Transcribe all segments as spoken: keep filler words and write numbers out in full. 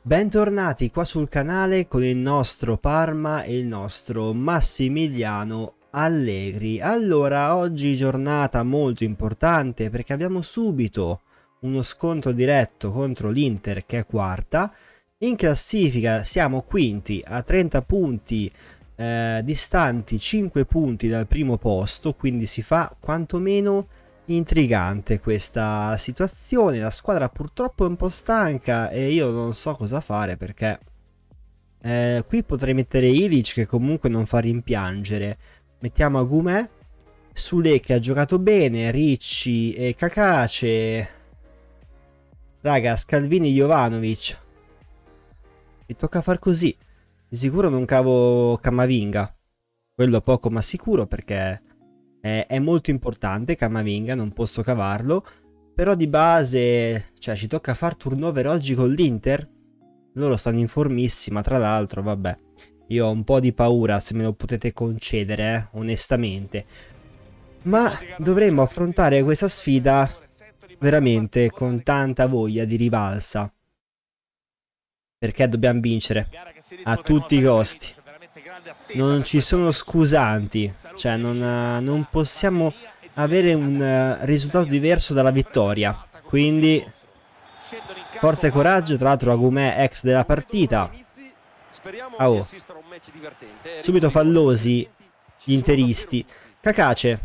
Bentornati qua sul canale con il nostro Parma e il nostro Massimiliano Allegri. Allora, oggi giornata molto importante perché abbiamo subito uno scontro diretto contro l'Inter che è quarta. In classifica siamo quinti a trenta punti, eh, distanti cinque punti dal primo posto, quindi si fa quantomeno intrigante questa situazione. La squadra purtroppo è un po' stanca e io non so cosa fare perché eh, qui potrei mettere Ilic che comunque non fa rimpiangere. Mettiamo Agumè, Sule che ha giocato bene, Ricci e Cacace. Raga, Scalvini, Jovanovic. Mi tocca far così. Di sicuro non cavo Camavinga, quello poco ma sicuro perché è molto importante Camavinga, non posso cavarlo. Però di base, cioè, ci tocca far turnover oggi con l'Inter. Loro stanno in formissima, tra l'altro, vabbè. Io ho un po' di paura, se me lo potete concedere, eh, onestamente. Ma dovremmo affrontare questa sfida veramente con tanta voglia di rivalsa. Perché dobbiamo vincere a tutti i costi. Non ci sono scusanti, cioè non, non possiamo avere un uh, risultato diverso dalla vittoria. Quindi forza e coraggio. Tra l'altro Agumè ex della partita. Oh. Subito fallosi gli interisti. Cacace.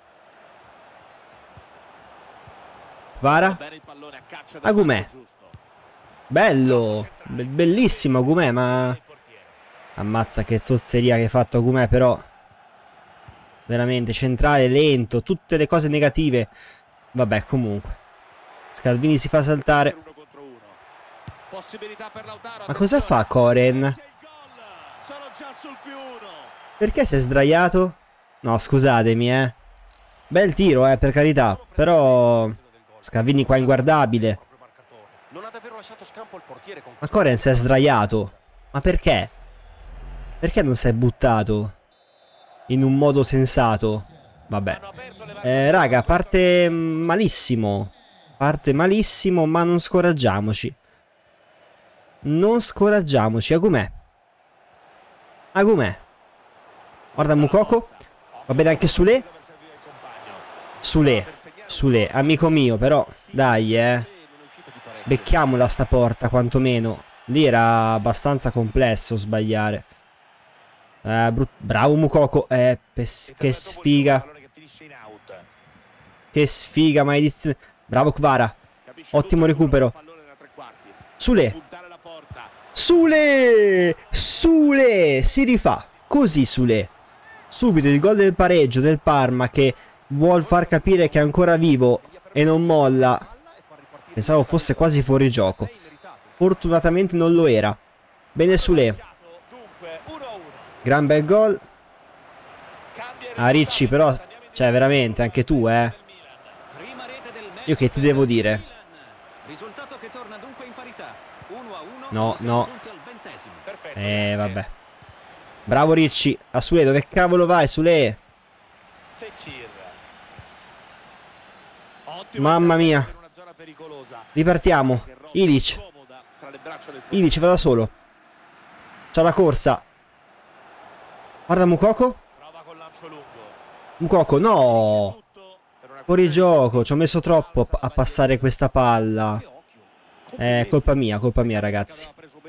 Vara. Agumè. Bello. Be bellissimo Agumè, ma... Ammazza che zozzeria che hai fatto Agumè, però veramente centrale, lento, tutte le cose negative. Vabbè, comunque Scalvini si fa saltare. Ma cosa fa Koren? Perché si è sdraiato? No, scusatemi, eh. Bel tiro, eh, per carità. Però Scalvini qua inguardabile. Ma Koren si è sdraiato. Ma perché? Perché non si è buttato in un modo sensato? Vabbè. Eh, raga, parte malissimo. Parte malissimo, ma non scoraggiamoci. Non scoraggiamoci. Agumè. Agumè. Guarda Moukoko. Va bene anche Sule. Sule. Sule, amico mio, però. Dai, eh. Becchiamola sta porta, quantomeno. Lì era abbastanza complesso sbagliare. Eh, bravo Moukoko, eh, che sfiga. Che sfiga, maledizione. Bravo Kvara. Ottimo recupero. Sule. Sule. Sule. Si rifà. Così Sule. Subito il gol del pareggio del Parma che vuol far capire che è ancora vivo e non molla. Pensavo fosse quasi fuori gioco. Fortunatamente non lo era. Bene Sule. Gran bel gol. Ah, Ricci però, cioè veramente anche tu, eh. Io che ti devo dire? No, no. Eh, vabbè. Bravo Ricci. A Sule, dove cavolo vai Sule? Mamma mia. Ripartiamo. Ilic. Ilic va da solo. C'ha la corsa. Guarda Moukoko. Moukoko, no. Fuori gioco, ci ho messo troppo a passare questa palla. È colpa mia, colpa mia ragazzi.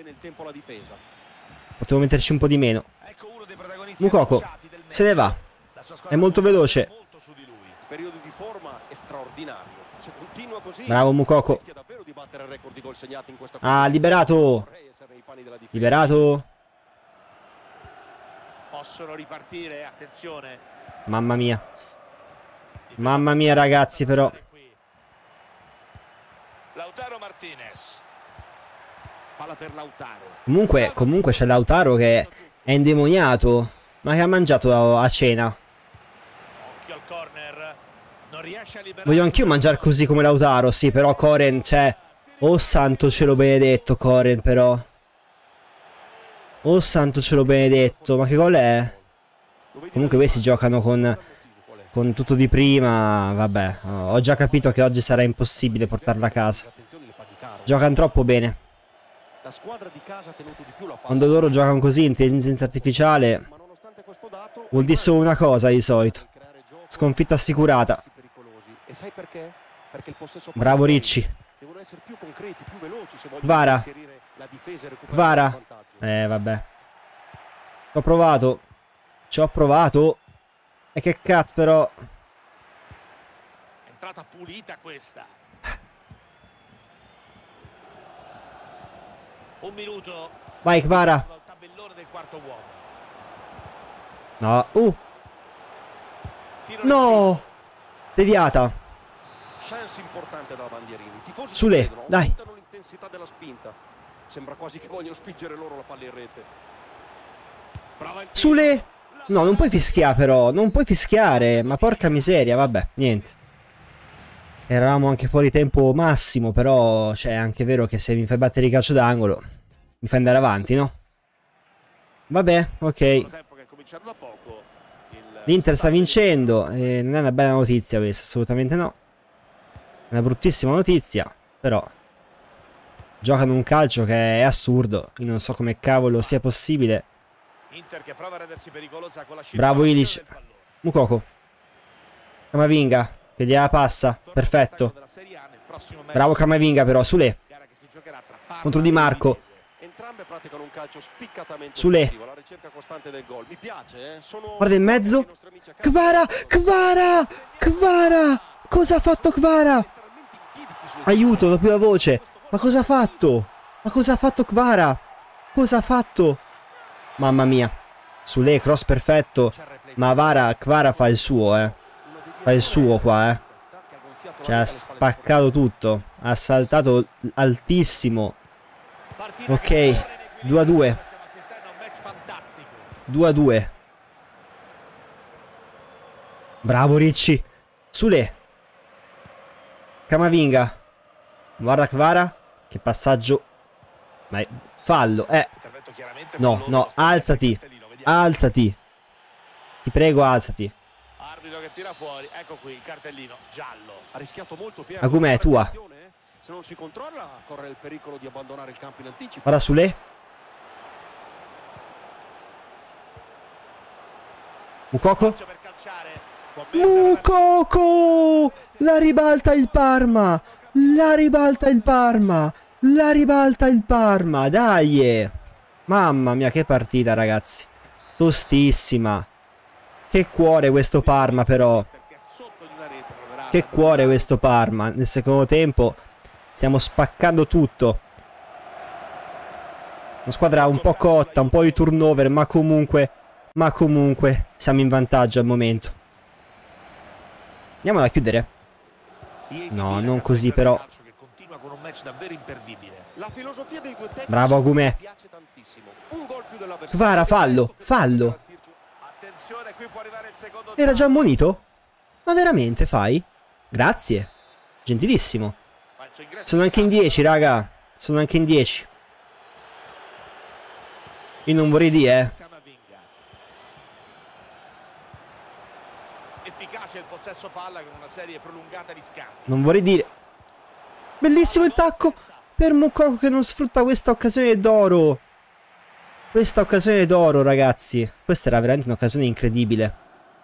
Potevo metterci un po' di meno. Moukoko, se ne va. È molto veloce. Bravo Moukoko. Ah, liberato. Liberato. Possono ripartire, attenzione. Mamma mia. Mamma mia ragazzi però. Lautaro Martinez. Palla per Lautaro. Comunque, comunque c'è Lautaro che è indemoniato. Ma che ha mangiato a, a cena. Voglio anch'io mangiare così come Lautaro. Sì, però Koren, cioè. Oh santo cielo benedetto Koren però. Oh santo cielo benedetto. Ma che gol è? Comunque questi giocano con, con tutto di prima. Vabbè, ho già capito che oggi sarà impossibile portarla a casa. Giocano troppo bene. La squadra di casa ha tenuto di più la palla. Quando loro giocano così, intelligenza artificiale, vuol dire solo una cosa di solito. Sconfitta assicurata. E sai perché? Perché il possesso Bravo Ricci. devono essere più concreti, più veloci se vogliono Kvara. inserire la difesa e recuperare il Kvara. vantaggio. Eh, vabbè. Ci ho provato. Ci ho provato. E che cazzo però. Entrata pulita questa. Un minuto. Vai Kvara. Il tabellone del quarto uomo. No. Uh. Tiro No. Deviata. Chance importante dalla bandierina. I tifosi Sule, ci credono, dai. aumentano l'intensità della spinta. Sembra quasi che vogliono spingere loro la palla in rete. Prova il tiro. Sule. No, non puoi fischiare però. Non puoi fischiare. Ma porca miseria, vabbè, niente. Eravamo anche fuori tempo massimo, però cioè, è anche vero che se mi fai battere il calcio d'angolo mi fai andare avanti, no? Vabbè, ok. Tempo che è cominciato da poco. Il- L'Inter sta vincendo e non è una bella notizia questa, assolutamente no. È una bruttissima notizia, però giocano un calcio che è assurdo. Io non so come cavolo sia possibile. Inter che prova a rendersi pericolosa con la Bravo circolazione Ilic. del pallone. Mukoko. Camavinga, che gliela passa. Perfetto. Della Serie A nel prossimo match. Bravo Camavinga però, Sule. Gara che si giocherà tra Parma Contro Di Marco. Entrambe praticano un calcio spiccatamente Sule. offensivo, la ricerca costante del gol. Mi piace, eh? Sono Guarda in mezzo. i nostri amici a casa. Kvara, Kvara, Kvara. Cosa ha fatto Kvara? Letteralmente in piedi qui sul Aiuto, non ho più la voce. Ma cosa ha fatto? Ma cosa ha fatto Kvara? Cosa ha fatto? Mamma mia. Sule, cross perfetto. Ma Vara, Kvara fa il suo, eh. Fa il suo qua, eh. Cioè ha spaccato tutto. Ha saltato altissimo. Ok, due a due. due a due. Bravo Ricci. Sule. Camavinga. Guarda Kvara. Che passaggio. Ma è fallo, eh. No, no, alzati. Alzati. Ti prego, alzati. Arbitro che tira fuori. Ecco qui il cartellino giallo. Ha rischiato molto Piero. Agumè, è tua. Se non si controlla corre il pericolo di abbandonare il campo in anticipo. Guarda Sule. Mukoko. Per calciare. Mukoko. La ribalta il Parma. La ribalta il Parma. La ribalta il Parma. Dai. Mamma mia, che partita, ragazzi. Tostissima. Che cuore questo Parma, però. Che cuore questo Parma. Nel secondo tempo stiamo spaccando tutto. Una squadra un po' cotta, un po' di turnover, ma comunque, ma comunque siamo in vantaggio al momento. Andiamola a chiudere. No, non così però. Bravo Agumè. Kvara, fallo, fallo. Era già ammonito? Ma veramente fai? Grazie. Gentilissimo. Sono anche in dieci, raga. Sono anche in dieci. Io non vorrei dire, eh. Efficace il possesso palla con una serie prolungata di scambi. Non vorrei dire. Bellissimo il tacco per Mukoko che non sfrutta questa occasione d'oro. Questa occasione d'oro, ragazzi. Questa era veramente un'occasione incredibile.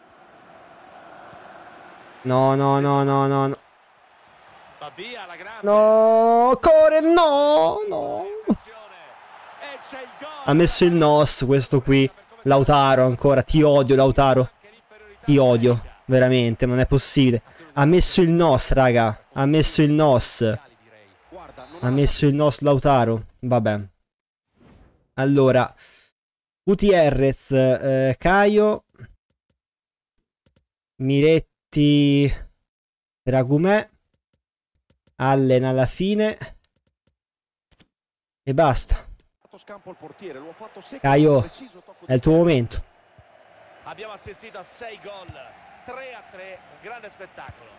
No, no, no, no, no, no. Va via la grande. No, Core, no, no. E c'è il gol. Ha messo il N O S questo qui. Lautaro ancora. Ti odio, Lautaro. Ti odio. Veramente, non è possibile. Ha messo il N O S, raga. Ha messo il N O S. Ha messo il N O S Lautaro. Vabbè. Allora. Gutierrez. Eh, Caio. Miretti. Per Agumè. Allen alla fine. E basta. Caio, è il tuo momento. Abbiamo assistito a sei gol, tre a tre, un grande spettacolo.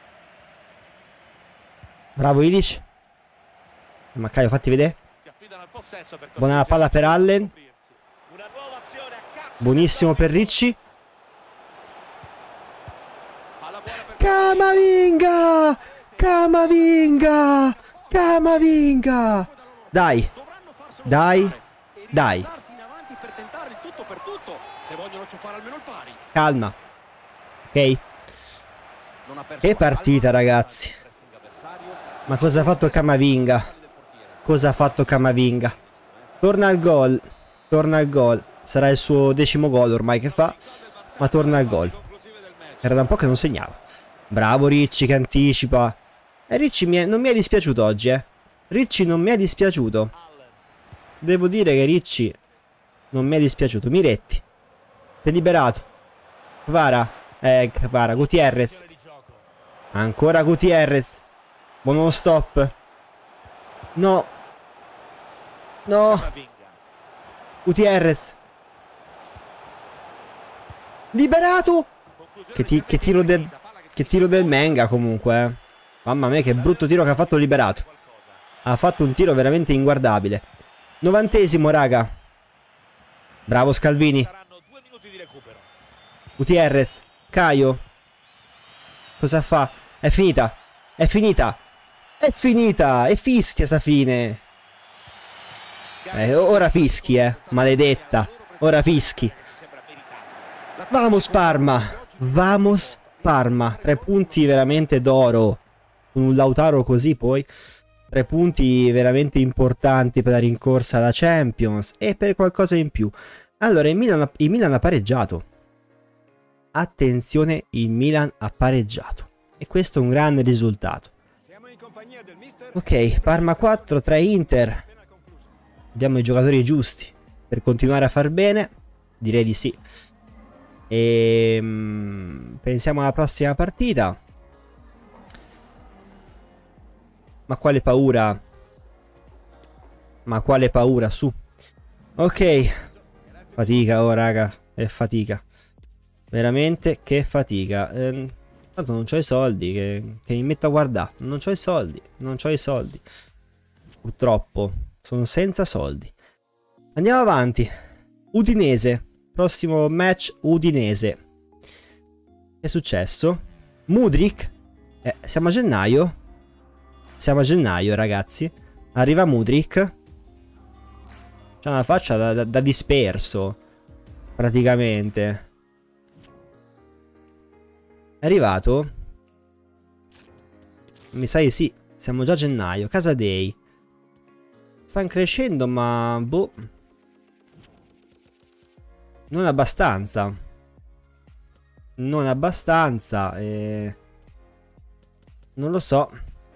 Bravo Ilic. Ma Caio, fatti vedere. Si affidano al possesso per Buona palla per Allen. Una nuova azione a cazzo. Buonissimo per Ricci. Camavinga! Camavinga! Camavinga! Dai. Dai, dai. Calma. Ok. Che partita, ragazzi. Ma cosa ha fatto Camavinga? Cosa ha fatto Camavinga? Torna al gol. Torna al gol. Sarà il suo decimo gol ormai che fa. Ma torna al gol. Era da un po' che non segnava. Bravo Ricci che anticipa. E Ricci mi è, non mi è dispiaciuto oggi, eh. Ricci non mi è dispiaciuto. Devo dire che Ricci non mi è dispiaciuto. Miretti. È liberato. Kvara. Eh, Kvara. Gutierrez. Ancora Gutierrez. Buono stop. No. No. Gutierrez. Liberato. Che, ti che tiro del Che tiro del Menga comunque, eh. Mamma mia che brutto tiro che ha fatto Liberato. Ha fatto un tiro veramente inguardabile. Novantesimo, raga. Bravo Scalvini. Gutierrez. Caio. Cosa fa? È finita. È finita. È finita. E fischia sta fine. Eh, ora fischi, eh. Maledetta. Ora fischi. Vamos Parma. Vamos Parma. Tre punti veramente d'oro. Con un Lautaro così poi. Tre punti veramente importanti per la rincorsa alla Champions. E per qualcosa in più. Allora il Milan, il Milan ha pareggiato. Attenzione, il Milan ha pareggiato. E questo è un grande risultato. Ok, Parma quattro, tre Inter. Abbiamo i giocatori giusti per continuare a far bene. Direi di sì. E mm, pensiamo alla prossima partita. Ma quale paura? Ma quale paura, su. Ok. Fatica, oh raga. È fatica. Veramente che fatica. Ehm, tanto non c'ho i soldi che, che mi metto a guardare. Non c'ho i soldi. Non c'ho i soldi. Purtroppo. Sono senza soldi. Andiamo avanti. Udinese. Prossimo match Udinese. Che è successo? Mudryk. Eh, siamo a gennaio. Siamo a gennaio, ragazzi. Arriva Mudryk. C'ha una faccia da, da, da disperso. Praticamente. È arrivato? Mi sa di sì. Siamo già a gennaio. Casadei. Stanno crescendo, ma boh. Non abbastanza. Non abbastanza. E... non lo so.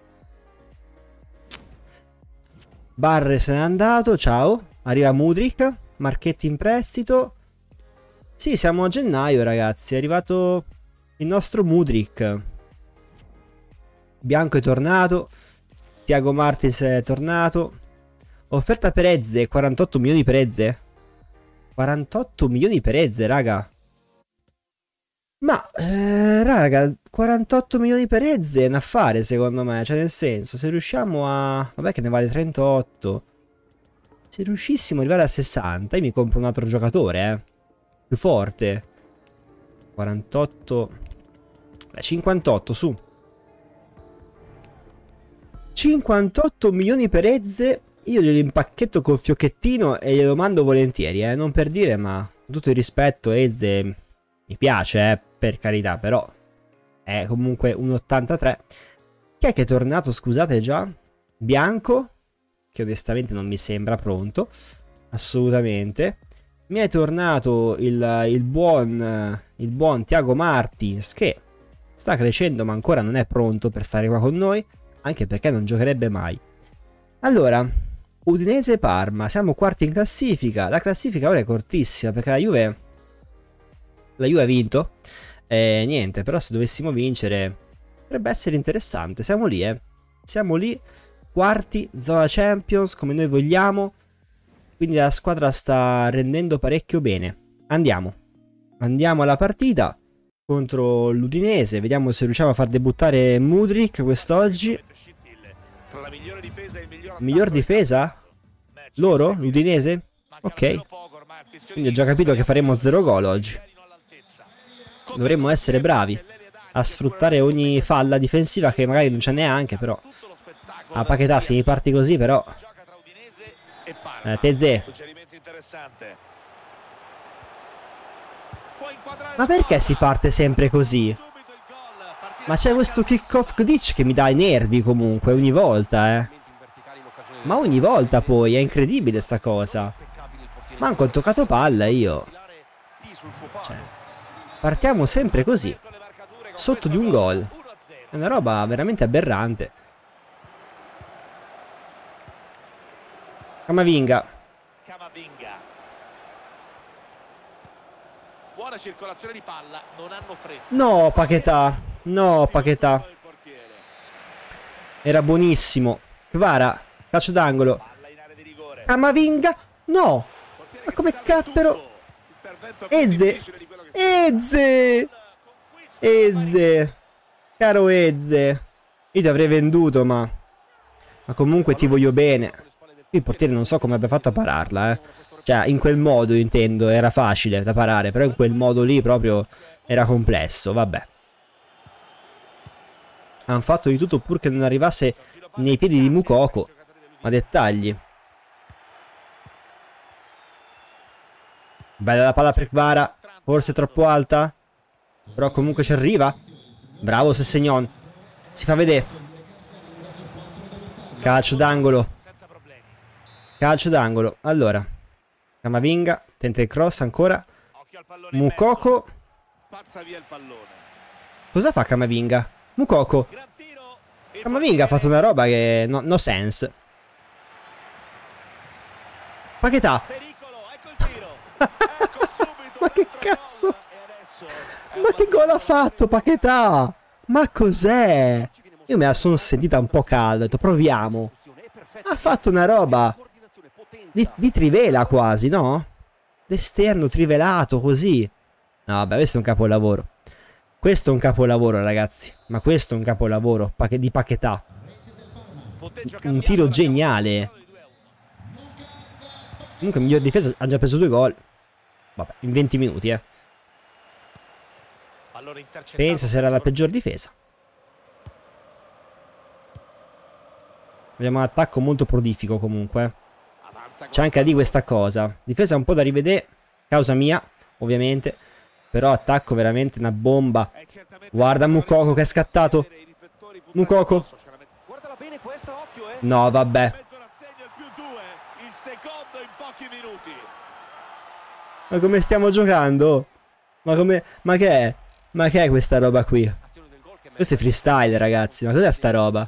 Barre se n'è andato. Ciao. Arriva Mudryk. Marchetti in prestito. Sì, siamo a gennaio, ragazzi. È arrivato il nostro Mudryk. Bianco è tornato. Thiago Martins è tornato. Offerta per Eze. quarantotto milioni per Eze. quarantotto milioni per Eze, raga. Ma, eh, raga, quarantotto milioni per Eze è un affare, secondo me. Cioè, nel senso, se riusciamo a... vabbè che ne vale trentotto. Se riuscissimo ad arrivare a sessanta, io mi compro un altro giocatore, eh. Più forte. quarantotto... beh, cinquantotto, su. cinquantotto milioni per Eze. Io glielo impacchetto col fiocchettino e glielo mando volentieri, eh. Non per dire, ma con tutto il rispetto, Eze mi piace, eh, per carità, però è comunque un ottantatré. Chi è che è tornato, scusate, già? Bianco, che onestamente non mi sembra pronto, assolutamente. Mi è tornato il, il buon il buon Thiago Martins, che sta crescendo ma ancora non è pronto per stare qua con noi, anche perché non giocherebbe mai. Allora, Udinese Parma, siamo quarti in classifica. La classifica ora è cortissima perché la Juve La Juve ha vinto e niente, però se dovessimo vincere potrebbe essere interessante. Siamo lì, eh Siamo lì, quarti, zona Champions, come noi vogliamo. Quindi la squadra sta rendendo parecchio bene. Andiamo Andiamo alla partita contro l'Udinese. Vediamo se riusciamo a far debuttare Mudryk quest'oggi. Miglior difesa? Loro? L'Udinese? Ok. Quindi ho già capito che faremo zero gol oggi. Dovremmo essere bravi a sfruttare ogni falla difensiva, che magari non c'è neanche, però a Paquetá se mi parti così, però Eh, Tezze. Suggerimento interessante. Può inquadrare Ma la perché palla. si parte sempre così? Subito il gol. Partita Ma c'è questo kick-off glitch che mi dà i nervi comunque, ogni volta, eh. Ma ogni volta poi, è incredibile sta cosa. Manco ho toccato palla io. Cioè, partiamo sempre così, sotto di un gol. È una roba veramente aberrante. Camavinga. Camavinga. Buona circolazione di palla, non hanno fretta. No, Paquetá. No, Paquetá. Era buonissimo. Kvara, calcio d'angolo. Palla in area di rigore. Camavinga. No. Ma come cappero. Eze. Eze. Eze. Caro Eze. Io ti avrei venduto, ma... Ma comunque ti voglio bene. Il portiere non so come abbia fatto a pararla, eh. Cioè, in quel modo intendo, era facile da parare, però in quel modo lì proprio era complesso, vabbè. Hanno fatto di tutto pur che non arrivasse nei piedi di Moukoko. Ma dettagli. Bella la palla per Kvara. Forse troppo alta. Però comunque ci arriva. Bravo Sessegnon. Si fa vedere. Calcio d'angolo. Calcio d'angolo. Allora. Camavinga. Tenta il cross ancora. Moukoko. Spazza via il pallone. Cosa fa Camavinga? Moukoko. Camavinga ha fatto una roba che... No, no sense. Paquetá. Pericolo, ecco il tiro. Ecco subito. Ma che cazzo? Ma che gol ha fatto Paquetá? Ma cos'è? Io me la sono sentita un po' calda. Ho detto proviamo. Ha fatto una roba di, di trivela quasi, no? D'esterno trivelato così. No vabbè, questo è un capolavoro. Questo è un capolavoro ragazzi. Ma questo è un capolavoro di Paquetá. Un tiro geniale. Comunque miglior difesa, ha già preso due gol. Vabbè, in venti minuti, eh. Pensa se era la peggior difesa. Abbiamo un attacco molto prolifico comunque. C'è anche di questa cosa. Difesa un po' da rivedere. Causa mia, ovviamente. Però attacco veramente una bomba. Guarda Moukoko che è scattato. Moukoko. No, vabbè. Ma come stiamo giocando? Ma come... Ma che è? Ma che è questa roba qui? Questo è freestyle ragazzi. Ma cos'è sta roba?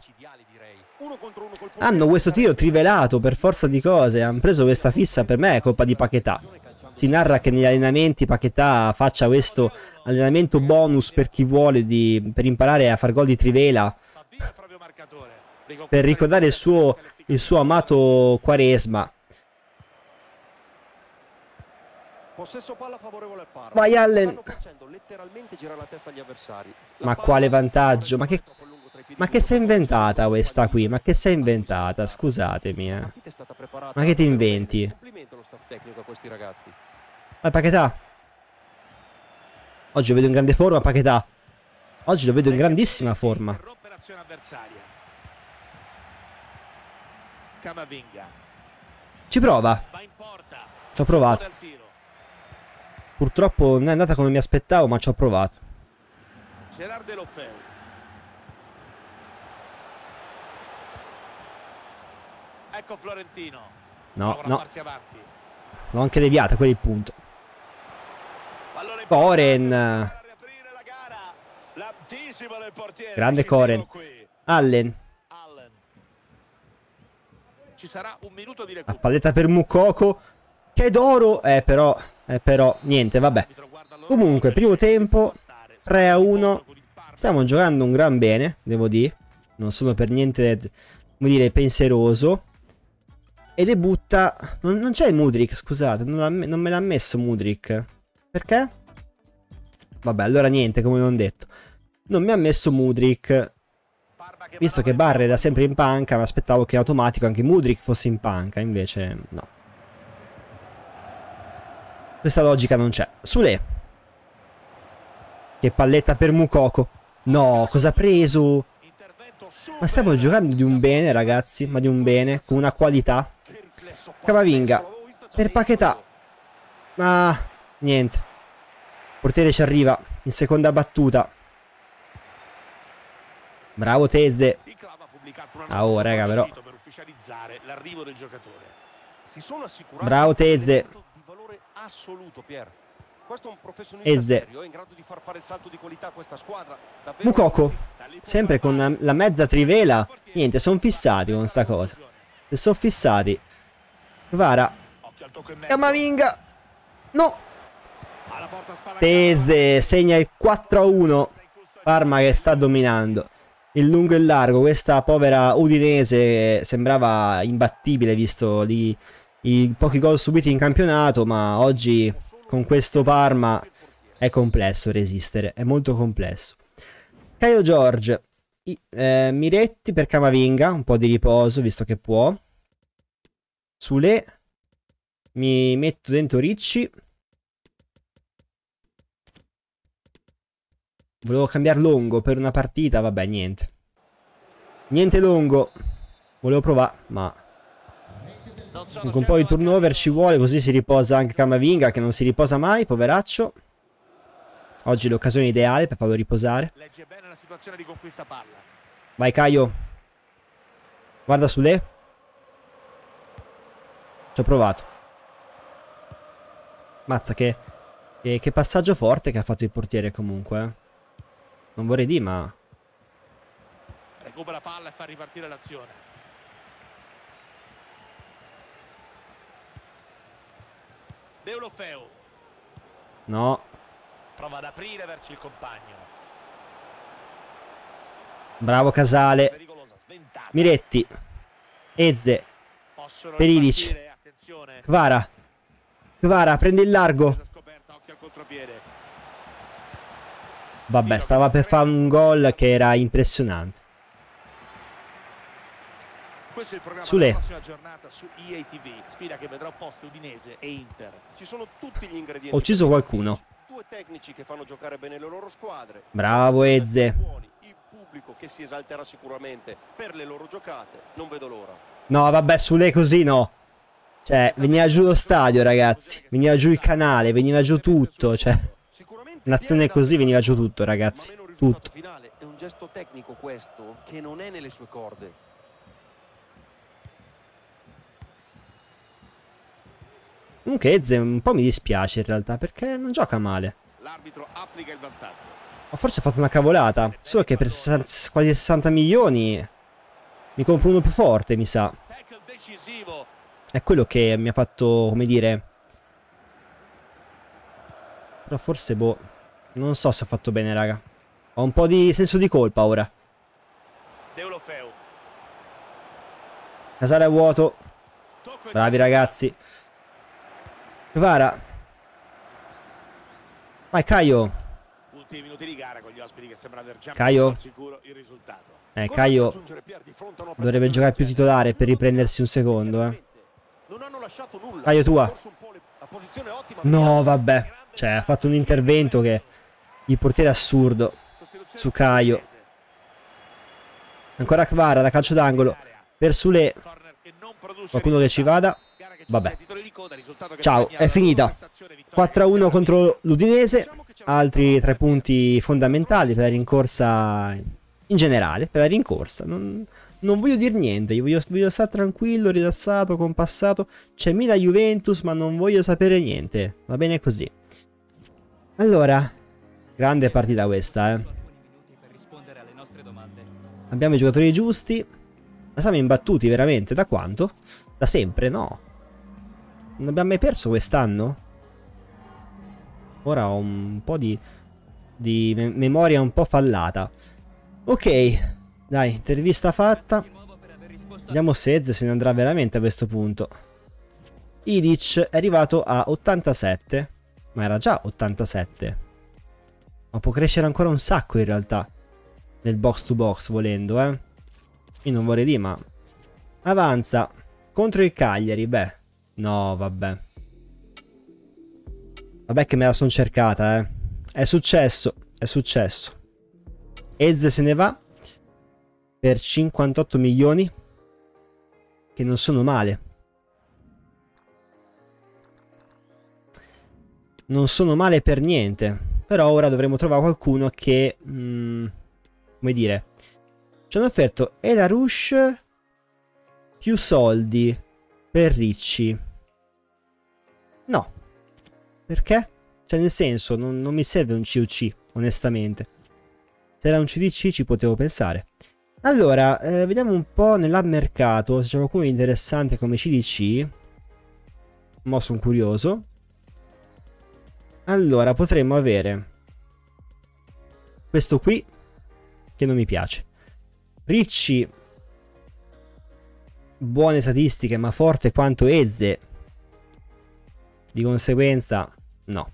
Hanno questo tiro trivelato per forza di cose. Hanno preso questa fissa, per me è colpa di Paquetá. Si narra che negli allenamenti Paquetá faccia questo allenamento bonus per chi vuole di, per imparare a far gol di trivela. Per ricordare il suo, il suo amato Quaresma. Vai Allen. Ma quale vantaggio? Ma che... Ma che si è inventata questa qui? Ma che si è inventata? Scusatemi, eh. Ma che ti inventi? Vai Paquetá. Oggi lo vedo in grande forma Paquetá. Oggi lo vedo in grandissima forma. Ci prova. Ci ho provato. Purtroppo non è andata come mi aspettavo, ma ci ho provato. Ecco Florentino. No, no. L'ho anche deviata, quello è il punto. Koren. Grande Koren. Allen. Ci sarà un minuto di La recupero. palletta per Moukoko. Che d'oro. Eh però, eh però, niente, vabbè. Comunque, primo tempo. tre a uno. Stiamo giocando un gran bene, devo dire. Non sono per niente, come dire, pensieroso. E debutta... Non, non c'è Mudryk, scusate. Non, non me l'ha messo Mudryk. Perché? Vabbè, allora niente, come non detto. Non mi ha messo Mudryk. Visto che Barre era sempre in panca, mi aspettavo che in automatico anche Mudryk fosse in panca. Invece no. Questa logica non c'è. Sule. Che palletta per Moukoko. No, cosa ha preso? Ma stiamo giocando di un bene, ragazzi. Ma di un bene, con una qualità. Camavinga per Paquetá. Ah, niente. Il portiere ci arriva in seconda battuta. Bravo Teze. Ah, oh, raga, però. Bravo Teze. Eze. Mukoko. Sempre con la mezza trivela. Niente, sono fissati con sta cosa. Se sono fissati. Kvara. Camavinga. No. Teze segna il quattro a uno. Parma che sta dominando il lungo e il largo. Questa povera Udinese sembrava imbattibile visto di, i pochi gol subiti in campionato, ma oggi con questo Parma è complesso resistere, è molto complesso. Caio George, I, eh, Miretti per Camavinga, un po' di riposo visto che può. Sule, mi metto dentro Ricci. Volevo cambiare Longo per una partita, vabbè, niente. Niente Longo. Volevo provare, ma con un po' di turnover ci vuole, così si riposa anche Camavinga, che non si riposa mai, poveraccio. Oggi è l'occasione ideale per farlo riposare. Vai Caio. Guarda Sule. Ci ho provato. Mazza che, che, che passaggio forte che ha fatto il portiere comunque, eh. Non vorrei dire, ma recupera palla e fa ripartire l'azione. Deulofeu. no. Prova ad aprire verso il compagno. Bravo Casale. Miretti. Eze. Perilic. Kvara. Kvara prende il largo. Vabbè, stava per fare un gol che era impressionante. Questo è il programma Sule. della prossima giornata su E A T V, sfida che vedrà opposti Udinese e Inter. Ci sono tutti gli ingredienti. Ho ucciso qualcuno. Due tecnici che fanno giocare bene le loro squadre. Bravo Eze. Il pubblico che si esalterà sicuramente per le loro giocate. Non vedo l'ora. No, vabbè, Sule così no. Cioè, veniva giù lo stadio, ragazzi. Veniva giù il canale, veniva giù tutto, cioè. Un'azione così veniva giù tutto, ragazzi. Tutto. È un gesto tecnico questo che non è nelle sue corde. Comunque Eze un po' mi dispiace in realtà, perché non gioca male. L'arbitro applica il vantaggio. Ma forse ho fatto una cavolata. Solo che per sessanta, quasi sessanta milioni mi compro uno più forte, mi sa. Tackle decisivo. È quello che mi ha fatto, come dire. Però forse, boh, non so se ho fatto bene, raga. Ho un po' di senso di colpa ora. Deulofeu. Casale a vuoto. Bravi ragazzi. Kvara. Vai Caio. Ultimi minuti di gara con gli ospiti che sembrano aver già Caio. messo al sicuro il risultato. Eh, Caio dovrebbe giocare più titolare per riprendersi un secondo, eh. Caio tua. No, vabbè. Cioè, ha fatto un intervento che il portiere è assurdo. Su Caio. Ancora Kvara da calcio d'angolo. Per Sule. Qualcuno che ci vada. Vabbè. Ciao, è finita. quattro a uno contro l'Udinese. Altri tre punti fondamentali per la rincorsa in generale. Per la rincorsa. Non, non voglio dire niente. Io voglio, voglio stare tranquillo, rilassato, compassato. C'è Milan Juventus, ma non voglio sapere niente. Va bene così. Allora, grande partita questa, eh. Abbiamo i giocatori giusti. Ma siamo imbattuti veramente? Da quanto? Da sempre, no? Non abbiamo mai perso quest'anno? Ora ho un po' di, di me memoria un po' fallata. Ok, dai, intervista fatta. Vediamo se Eze se ne andrà veramente a questo punto. Idic è arrivato a ottantasette. Ma era già ottantasette. Ma può crescere ancora un sacco in realtà. Nel box to box volendo, eh. Io non vorrei dire, ma avanza contro il Cagliari, beh. No, vabbè. Vabbè che me la sono cercata, eh. È successo, è successo. Eze se ne va per cinquantotto milioni. Che non sono male. non sono male per niente. Però ora dovremo trovare qualcuno che... Mm, come dire... Ci hanno offerto Elarush più soldi per Ricci. No. Perché? Cioè nel senso, non, non mi serve un C U C, onestamente. Se era un C D C ci potevo pensare. Allora, eh, vediamo un po' nell'hub mercato se c'è qualcuno di interessante come C D C. Mo' sono curioso. Allora, potremmo avere questo qui, che non mi piace. Ricci, buone statistiche, ma forte quanto Eze. Di conseguenza, no.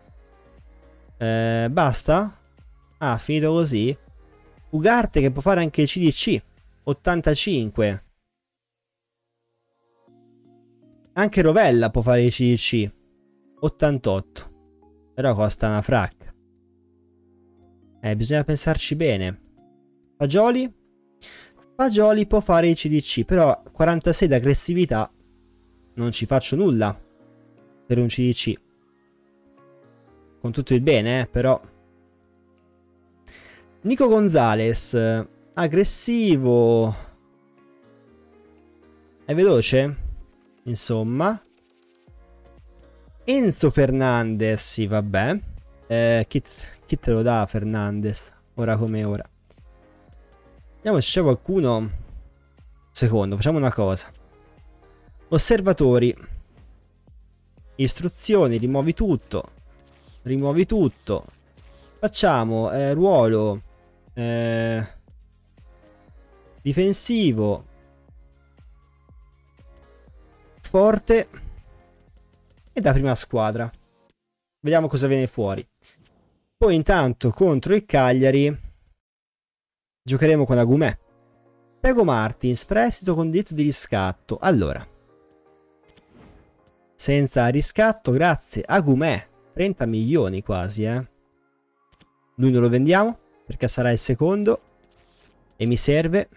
Eh, basta? Ah, finito così? Ugarte che può fare anche C D C. ottantacinque. Anche Rovella può fare C D C. ottantotto. Però costa una fracca. Eh, bisogna pensarci bene. Fagioli? Fagioli può fare i C D C, però quarantasei d'aggressività non ci faccio nulla per un C D C. Con tutto il bene, eh, però. Nico Gonzalez, aggressivo. È veloce? Insomma. Enzo Fernandez, sì, vabbè. Eh, chi, chi te lo dà Fernandez? Ora come ora. Vediamo se c'è qualcuno. Secondo, facciamo una cosa. Osservatori. Istruzioni, rimuovi tutto. Rimuovi tutto. Facciamo eh, ruolo eh, difensivo. Forte. E da prima squadra. Vediamo cosa viene fuori. Poi intanto contro il Cagliari giocheremo con Agumè. Tego Martins, prestito con diritto di riscatto. Allora, senza riscatto, grazie. Agumè, trenta milioni quasi, eh. Lui non lo vendiamo perché sarà il secondo e mi serve.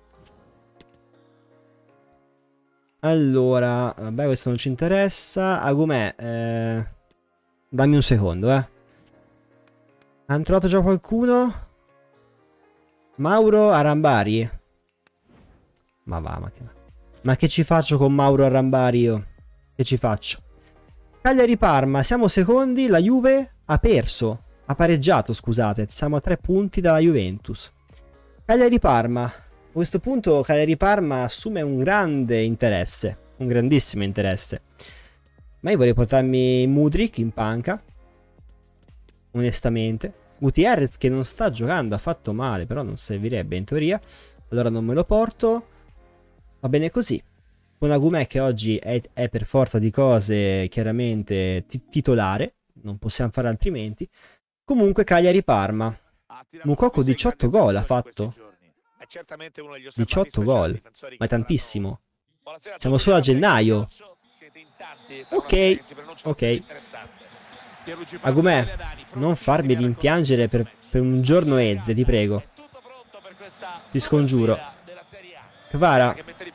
Allora, vabbè, questo non ci interessa. Agumè, eh, dammi un secondo, eh. Hanno trovato già qualcuno? Mauro Arambari. Ma va, ma che... Ma che ci faccio con Mauro Arambari io? Che ci faccio? Cagliari Parma, siamo secondi, la Juve ha perso. Ha pareggiato, scusate, siamo a tre punti dalla Juventus. Cagliari Parma. A questo punto Cagliari Parma assume un grande interesse. Un grandissimo interesse. Ma io vorrei portarmi Mudryk in panca. Onestamente. Gutierrez che non sta giocando affatto male, però non servirebbe in teoria. Allora non me lo porto. Va bene così. Con Agumè che oggi è, è per forza di cose chiaramente titolare. Non possiamo fare altrimenti. Comunque Cagliari Parma. Mukoko diciotto gol ha fatto. diciotto gol. Ma è tantissimo. Siamo solo a gennaio. Ok. Ok. Agumè, non farmi rimpiangere per, per un giorno Eze, ti prego. Ti scongiuro. Kvara.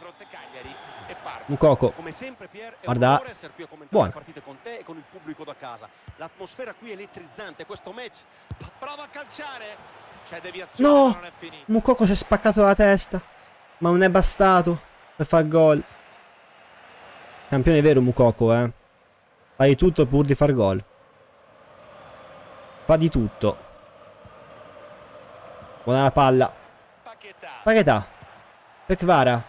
Mukoko. Guarda. Buono. L'atmosfera qui è elettrizzante, questo match prova a calciare. C'è deviazione, no! non è finito. Mukoko si è spaccato la testa. Ma non è bastato per far gol. Campione vero Mukoko, eh. Fai tutto pur di far gol. Fa di tutto. Buona la palla. Paquetà. Per Kvara.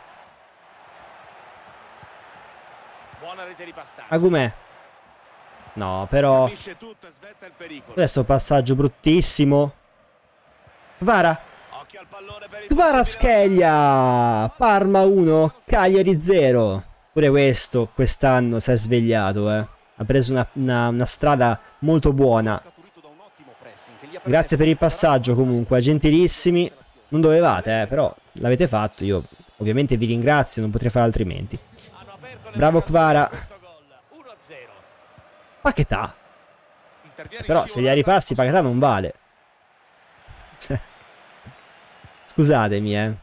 Agumè. No, però questo passaggio bruttissimo. Kvara. Kvara Schelia. Parma uno, Cagliari zero. Pure questo quest'anno si è svegliato, eh. Ha preso una, una, una strada molto buona. Grazie per il passaggio comunque, gentilissimi. Non dovevate, eh, però l'avete fatto. Io ovviamente vi ringrazio, non potrei fare altrimenti. Bravo Kvara. Paquetà. Però se gli ripassi Paquetà non vale. Cioè, scusatemi, eh.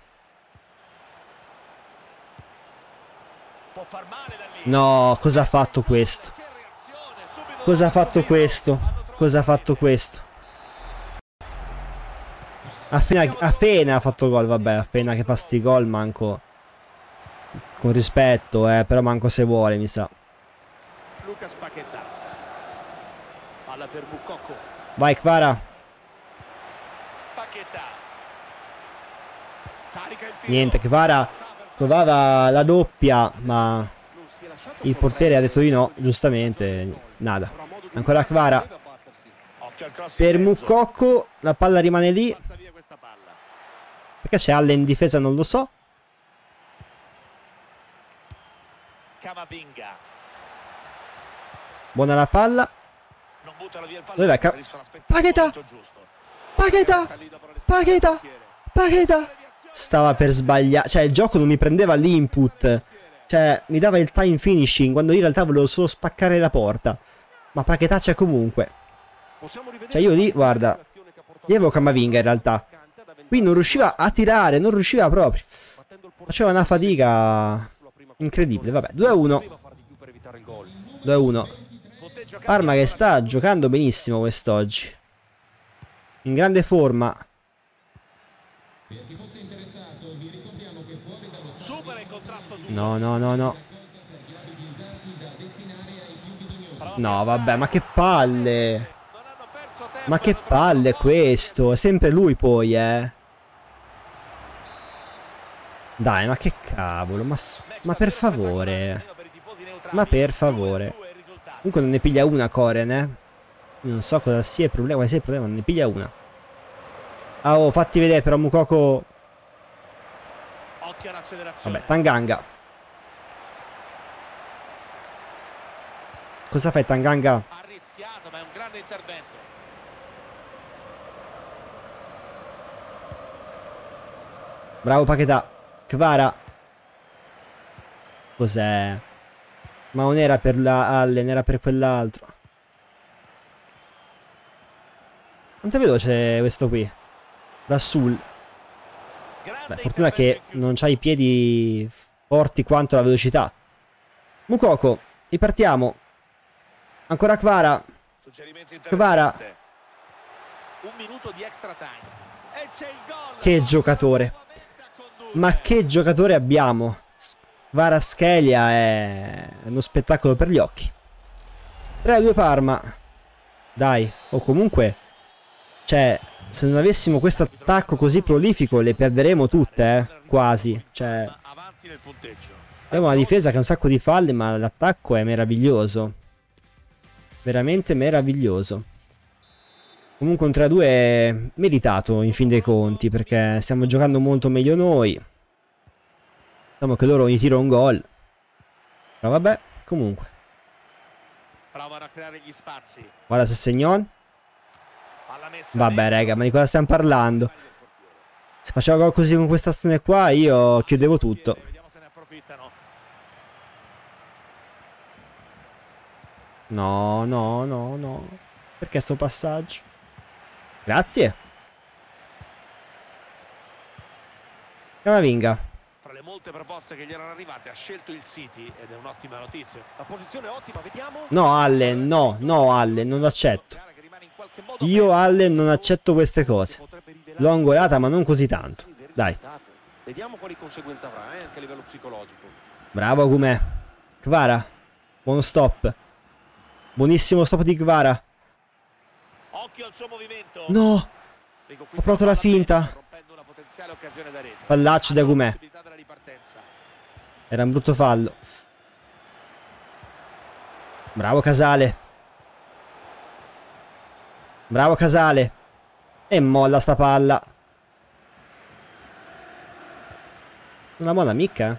No, cosa ha fatto questo? Cosa ha fatto questo? Cosa ha fatto questo? Appena, appena ha fatto gol, vabbè, appena che fa sti gol, manco. Con rispetto, eh, però manco se vuole, mi sa. Lucas Paquetá. Palla per Moukoko. Vai, Kvara. Paquetá. Carica il tiro. Niente, Kvara provava la doppia, ma il portiere ha detto di no, giustamente. Nada. Ancora Kvara. Occhio al cross in Per mezzo. Moukoko la palla rimane lì. Passa via questa palla. Perché c'è Allen in difesa non lo so. Camavinga. Buona la palla. Non buttala via il Dove vai, Ca- preferiscono aspettare il Paquetá. momento giusto. Paquetá. Sta lì dopo la risposta del Paquetá. portiere. Paquetá. Stava per sbagliare. Cioè il gioco non mi prendeva l'input. Cioè mi dava il time finishing quando io in realtà volevo solo spaccare la porta. Ma Paquetá c'è comunque. Cioè io lì, guarda, io avevo Camavinga in realtà. Qui non riusciva a tirare, non riusciva proprio. Faceva una fatica incredibile. Vabbè, due a uno. due a uno. Parma che sta giocando benissimo quest'oggi. In grande forma. Supera il contrasto duro. No, no, no, no. No, vabbè, ma che palle. Non hanno perso tempo. Ma che palle questo. È sempre lui poi, eh. Dai, ma che cavolo. Ma, ma per favore. Ma per favore. Comunque non ne piglia una Koren, eh. Non so cosa sia il problema. Quale sia il problema, non ne piglia una. Ah, oh, fatti vedere però Moukoko. Occhio all'accelerazione. Vabbè, Tanganga. Cosa fai Tanganga? Ha rischiato, ma è un grande intervento. Bravo Paquetá. Kvara. Cos'è? Ma non era per la Allen, era per quell'altro. Quanto è veloce questo qui? Rasul. Beh, fortuna che non c'ha i piedi forti quanto la velocità. Moukoko, ripartiamo. Ancora Kvara. Suggerimento Kvara. interessante. Un minuto di extra time. E c'è il gol. Che giocatore. Ma che giocatore abbiamo. Kvaratskhelia è uno spettacolo per gli occhi. tre a due Parma. Dai. O comunque, cioè, se non avessimo questo attacco così prolifico le perderemo tutte, eh. Quasi. Cioè, Avanti nel punteggio. abbiamo una difesa che ha un sacco di falle, ma l'attacco è meraviglioso. Veramente meraviglioso. Comunque un tre a due meritato in fin dei conti, perché stiamo giocando molto meglio noi. Diciamo che loro ogni tiro un gol. Però vabbè, comunque. Provano a creare gli spazi. Guarda se Segnon. Alla messa Vabbè dentro. raga, ma di cosa stiamo parlando? Se faceva gol così con questa azione qua, io chiudevo tutto. Vediamo se ne approfittano. No, no, no, no. Perché sto passaggio? Grazie. Camavinga. Tra le molte proposte che gli erano arrivate ha scelto il City ed è un'ottima notizia. La posizione è ottima, vediamo. No Allen, no, no Allen, non lo accetto. Gara che rimane in qualche modo Io aperta. Allen non accetto queste cose. L'ho angolata ma non così tanto. Dai. Vediamo quali conseguenze avrà, eh, anche a livello psicologico. Bravo Gumè. Kvara. Buono stop. Buonissimo stop di Kvara. Occhio al suo movimento. No. Ho provato la finta. Rompendo una potenziale occasione da rete. Pallaccio da Gumè. Possibilità della ripartenza. Era un brutto fallo. Bravo Casale. Bravo Casale. E molla sta palla. Una buona micca.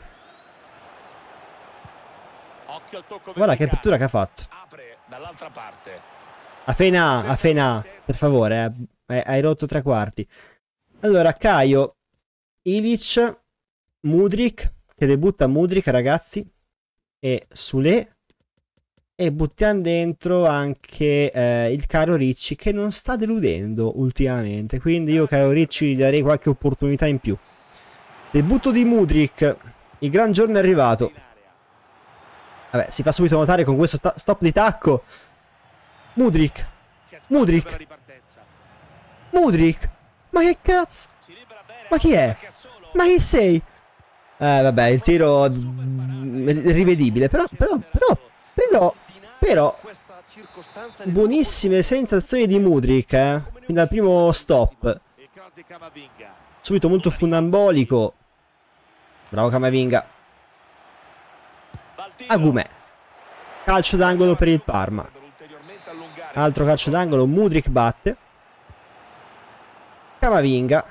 Occhio al tocco Guarda che verticale. pittura che ha fatto. Apre dall'altra parte. Afena, Afena, per favore, eh. Hai rotto tre quarti. Allora, Caio, Ilic, Mudryk, che debutta Mudryk, ragazzi, e Sule, e buttiamo dentro anche eh, il caro Ricci, che non sta deludendo ultimamente, quindi io caro Ricci gli darei qualche opportunità in più. Debutto di Mudryk, il gran giorno è arrivato. Vabbè, si fa subito notare con questo stop di tacco. Mudryk. Mudryk. Mudryk. Ma che cazzo? Ma chi è? Ma chi sei? Eh vabbè, il tiro rivedibile. Però, però, però, però, però buonissime sensazioni di Mudryk, eh. Fin dal primo stop. Subito molto funambolico. Bravo Camavinga. Agumè. Calcio d'angolo per il Parma. Altro calcio d'angolo. Mudryk batte. Camavinga.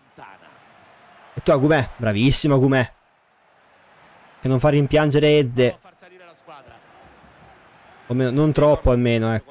E tu Agumè. Bravissimo Agumè. Che non fa rimpiangere Eze. O meno, non troppo almeno, ecco.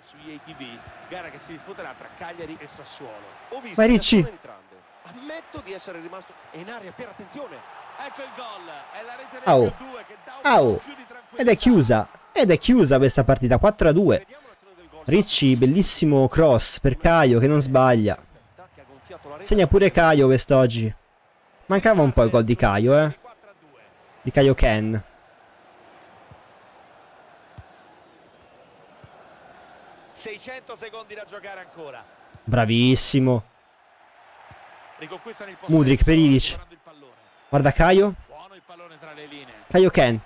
Vai Ricci. Ammetto di essere rimasto in area per attenzione. Ecco il gol. È la rete del Au. più due che dà un Au. po' più di tranquillità. Ed è chiusa. Ed è chiusa questa partita. quattro a due. Ricci, bellissimo cross per Caio che non sbaglia. Segna pure Caio quest'oggi. Mancava un po' il gol di Caio, eh. Di Caio Ken. seicento secondi da giocare ancora. Bravissimo. Riconquistano il possesso, Mudryk per Ilic. recuperando il pallone. Guarda Caio. Buono il pallone tra le linee. Caio Ken.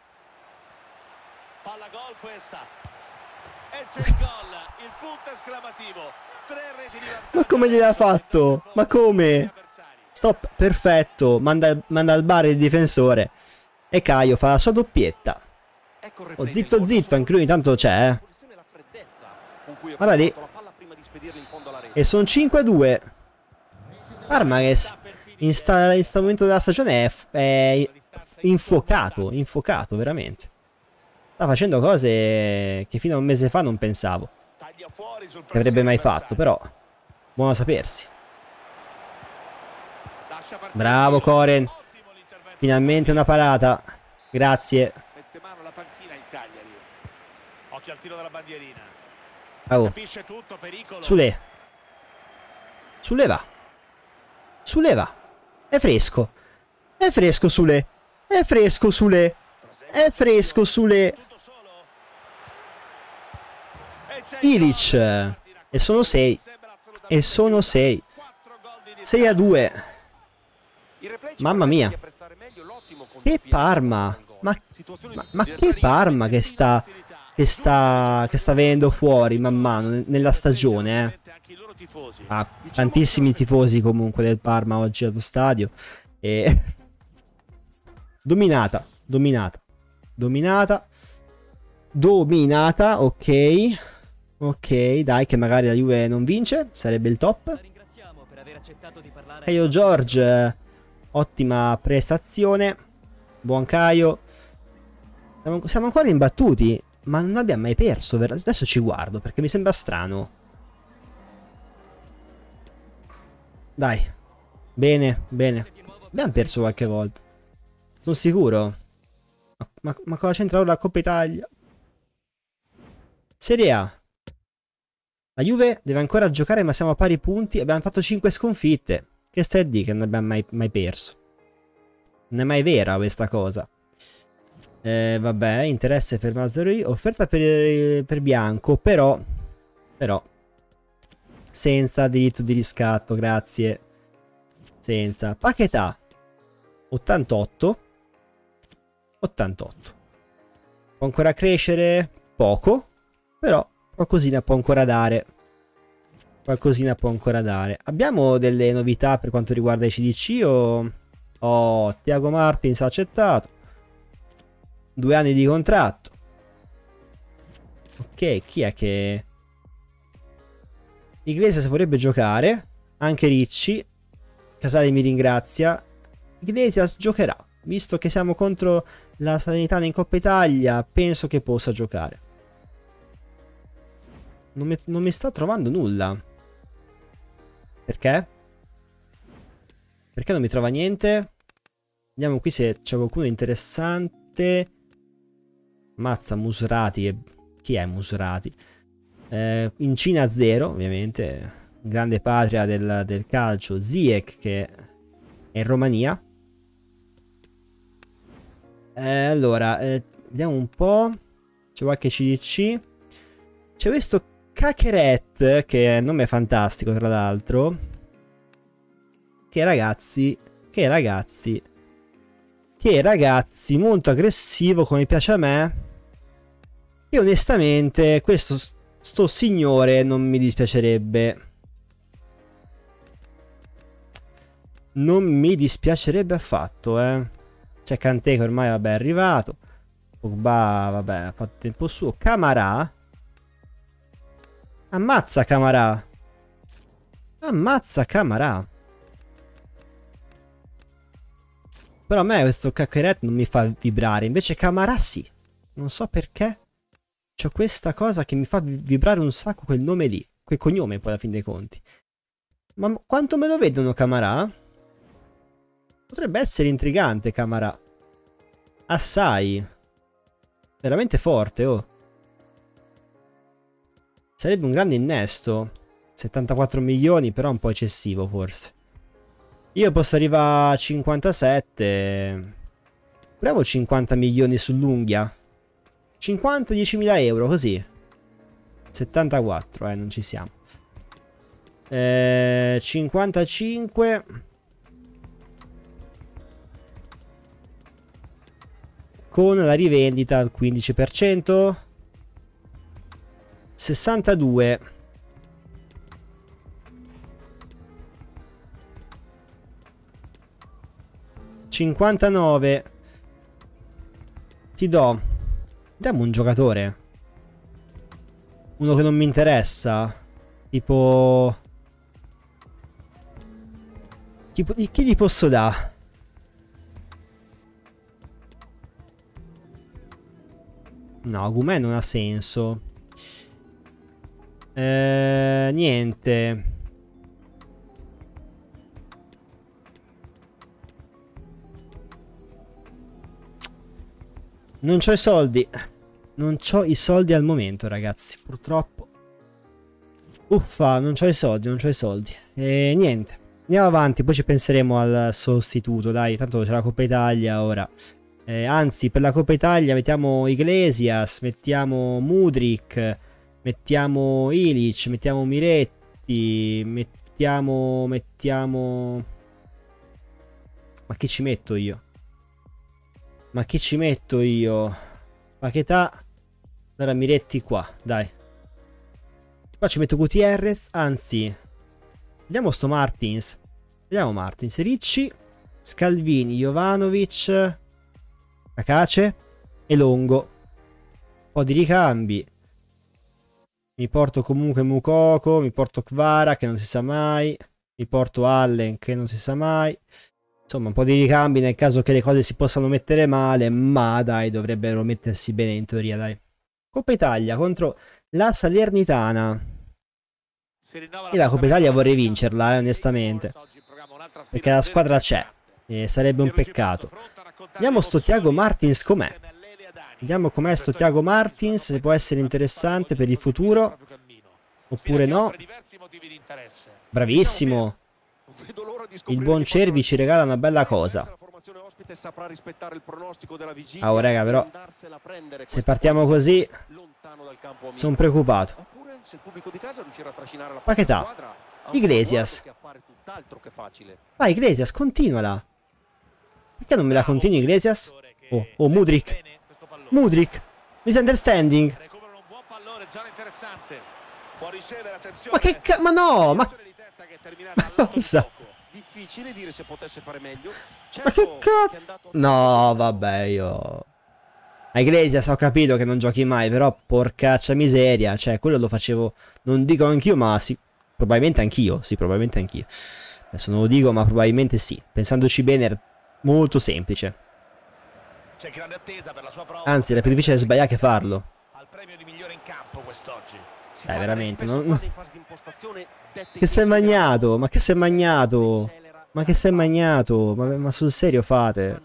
Palla gol questa. E c'è il gol. Il punto esclamativo. Tre reti di vantaggio. Ma come gliel'ha fatto? Ma come? Stop, perfetto. Manda, manda al bar il difensore. E Caio fa la sua doppietta. Oh, zitto zitto, anche lui intanto c'è, eh. Guarda lì. E sono cinque a due. Parma che in sta, in sta momento della stagione è, è infuocato, infuocato veramente. Sta facendo cose che fino a un mese fa non pensavo che avrebbe mai fatto, però buono a sapersi. Bravo Koren. Finalmente una parata. Grazie. Mette mano alla panchina il Cagliari. Occhio al tiro della bandierina. Oh. Capisce tutto, pericolo. Sule. Sule va. Sule va. È fresco. È fresco Sule. È fresco Sule. È fresco Sule. Ilic. E sono sei. E sono sei. sei a due. Mamma mia. Che Parma. Ma, ma, ma che Parma che sta... Che sta, che sta venendo fuori man mano nella stagione, eh. Ah, tantissimi tifosi comunque del Parma oggi allo stadio. E... Dominata, dominata, dominata, dominata, ok. Ok, dai che magari la Juve non vince, sarebbe il top. Caio George, ottima prestazione. Buon Caio. Siamo, siamo ancora imbattuti. Ma non abbiamo mai perso. Adesso ci guardo perché mi sembra strano. Dai. Bene, bene. Abbiamo perso qualche volta. Sono sicuro. Ma, ma, ma cosa c'entra ora la Coppa Italia? Serie A. La Juve deve ancora giocare ma siamo a pari punti. Abbiamo fatto cinque sconfitte. Che stai a dire che non abbiamo mai, mai perso? Non è mai vera questa cosa. Eh, vabbè, interesse per Mazzarri, offerta per, per Bianco, però, però, senza diritto di riscatto, grazie, senza. Paquetá, ottantotto, ottantotto, può ancora crescere, poco, però qualcosina può ancora dare, qualcosina può ancora dare. Abbiamo delle novità per quanto riguarda i C D C o... Oh, Thiago Martins ha accettato. Due anni di contratto. Ok, chi è che... Iglesias vorrebbe giocare. Anche Ricci. Casale mi ringrazia. Iglesias giocherà. Visto che siamo contro la Salernitana in Coppa Italia, penso che possa giocare. Non mi, non mi sta trovando nulla. Perché? Perché non mi trova niente? Vediamo qui se c'è qualcuno interessante. Mazza Musrati. Chi è Musrati? Eh, in Cina zero, ovviamente. Grande patria del, del calcio. Ziyech che è in Romania. Eh, allora, eh, vediamo un po'. C'è qualche C D C. C'è questo Kakeret, che è un nome fantastico tra l'altro, che ragazzi, che ragazzi, che ragazzi, molto aggressivo come piace a me. E onestamente questo sto signore non mi dispiacerebbe. Non mi dispiacerebbe affatto, eh. C'è Kanté che ormai vabbè è arrivato. Pogba vabbè ha fatto tempo suo. Camara. Ammazza Camara. Ammazza Camara. Però a me questo Kakeret non mi fa vibrare. Invece Camara sì. Non so perché. C'ho questa cosa che mi fa vibrare un sacco quel nome lì. Quel cognome poi alla fin dei conti. Ma quanto me lo vedono Camara? Potrebbe essere intrigante Camara. Assai. Veramente forte, oh. Sarebbe un grande innesto. settantaquattro milioni, però un po' eccessivo forse. Io posso arrivare a cinquantasette. Proviamo cinquanta milioni sull'unghia. cinquanta, diecimila euro, così. settantaquattro, eh, non ci siamo. Eh, cinquantacinque. Con la rivendita al quindici per cento. sessantadue. cinquantanove. Ti do. Diamo un giocatore. Uno che non mi interessa. Tipo... Chi, chi gli posso dare? No, Gumè non ha senso. Eh, niente. Non c'ho i soldi. Non c'ho i soldi al momento, ragazzi. Purtroppo. Uffa, non c'ho i soldi, non c'ho i soldi. E niente. Andiamo avanti, poi ci penseremo al sostituto. Dai, tanto c'è la Coppa Italia ora. Eh, anzi, per la Coppa Italia mettiamo Iglesias, mettiamo Mudryk, mettiamo Ilic, mettiamo Miretti, mettiamo... mettiamo... Ma chi ci metto io? Ma chi ci metto io? Paquetá. Allora Miretti qua, dai. Qua ci metto Gutierrez, anzi... Vediamo sto Martins. Vediamo Martins. Ricci, Scalvini, Jovanovic... Acace e Longo. Un po' di ricambi. Mi porto comunque Mukoko. Mi porto Kvara che non si sa mai. Mi porto Allen che non si sa mai. Insomma un po' di ricambi nel caso che le cose si possano mettere male. Ma dai, dovrebbero mettersi bene in teoria, dai. Coppa Italia contro la Salernitana. E la Coppa Italia vorrei vincerla, eh, onestamente. Perché la squadra c'è. E sarebbe un peccato. Vediamo sto Thiago Martins com'è. Vediamo com'è sto Thiago Martins. Se può essere interessante per il futuro. Oppure no. Bravissimo. Il buon Cervi ci regala una bella cosa. Ah, oh, raga, però se partiamo così sono preoccupato. Paquetá. Iglesias. Vai Iglesias, continuala. Perché non me la continui Iglesias? Oh, oh, Mudryk. Mudryk. Misunderstanding. Ma che ca... Ma no, ma... Cosa? Difficile dire se potesse fare meglio. Ma che cazzo? No, vabbè, io... A Iglesias ho capito che non giochi mai, però porcaccia miseria. Cioè, quello lo facevo... Non dico anch'io, ma sì. Probabilmente anch'io. Sì, probabilmente anch'io. Adesso non lo dico, ma probabilmente sì. Pensandoci bene... Molto semplice. Anzi, era più difficile sbagliare che farlo. Dai, veramente. Non, non... Che sei magnato? Ma che sei magnato? Ma che sei magnato? Ma, ma sul serio fate?